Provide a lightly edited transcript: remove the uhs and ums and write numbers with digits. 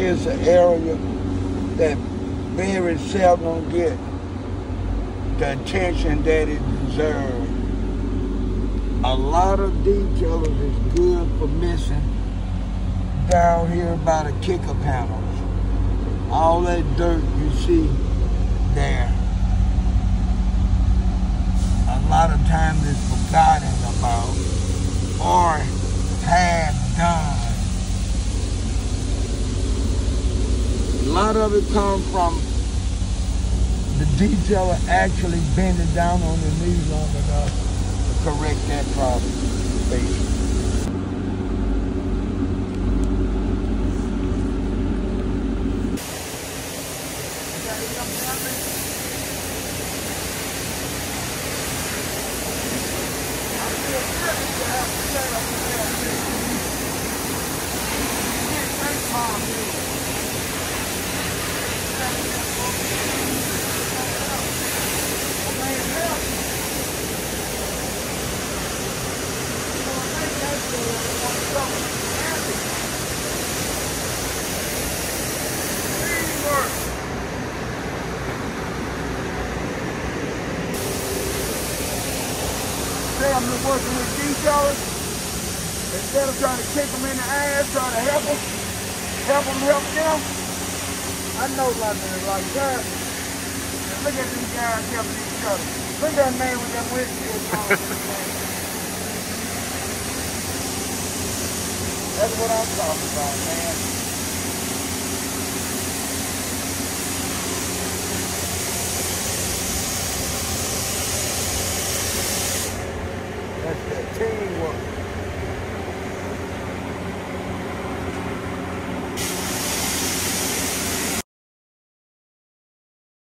is an area that very seldom get the attention that it deserves. A lot of detailers is good for missing down here by the kicker panels. All that dirt you see there, a lot of times it's forgotten about or half done. A lot of it comes from the detailer actually bending down on their knees long enough to correct that problem, basically. I'm just working with detailers. Instead of trying to kick them in the ass, trying to help them, help them. I know nothing like that. Look at these guys helping each other. Look at that man with that windshield on. That's what I'm talking about, man. That's that teamwork.